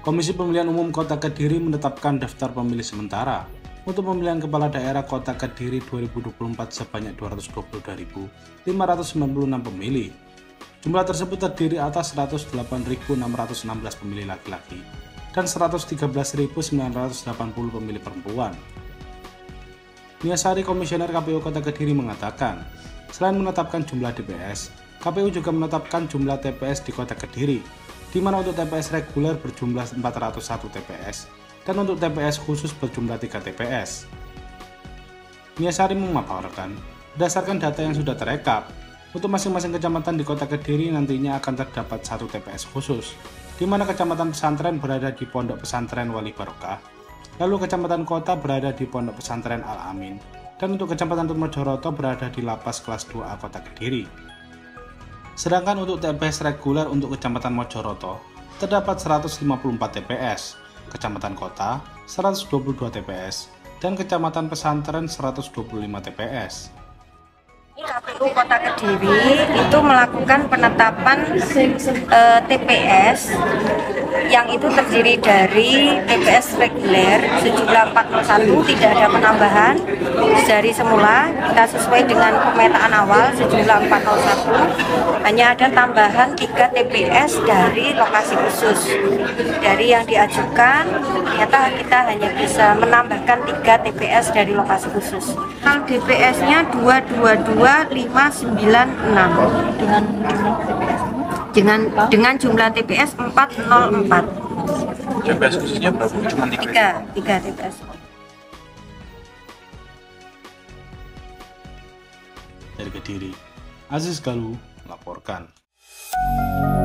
Komisi Pemilihan Umum Kota Kediri menetapkan daftar pemilih sementara untuk pemilihan kepala daerah Kota Kediri 2024 sebanyak 222.596 pemilih. Jumlah tersebut terdiri atas 108.616 pemilih laki-laki dan 113.980 pemilih perempuan. Niasari, Komisioner KPU Kota Kediri mengatakan, selain menetapkan jumlah DPS, KPU juga menetapkan jumlah TPS di Kota Kediri, di mana untuk TPS reguler berjumlah 401 TPS dan untuk TPS khusus berjumlah 3 TPS. Niasari memaparkan, berdasarkan data yang sudah terekap, untuk masing-masing kecamatan di Kota Kediri nantinya akan terdapat 1 TPS khusus, di mana Kecamatan Pesantren berada di Pondok Pesantren Wali Barokah, lalu Kecamatan Kota berada di Pondok Pesantren Al-Amin, dan untuk Kecamatan Tumojoroto berada di Lapas Kelas 2A Kota Kediri. Sedangkan untuk TPS reguler untuk Kecamatan Mojoroto terdapat 154 TPS, Kecamatan Kota 122 TPS, dan Kecamatan Pesantren 125 TPS. KPU Kota Kediri itu melakukan penetapan TPS yang itu terdiri dari TPS reguler sejumlah 401, tidak ada penambahan dari semula. Kita sesuai dengan pemetaan awal sejumlah 401, hanya ada tambahan 3 TPS dari lokasi khusus. Dari yang diajukan, ternyata kita hanya bisa menambahkan 3 TPS dari lokasi khusus. DPS-nya 222.596 dengan jumlah TPS 404. TPS khususnya berapa? Cuma 3 TPS. Dari Kediri, Aziz Galuh melaporkan.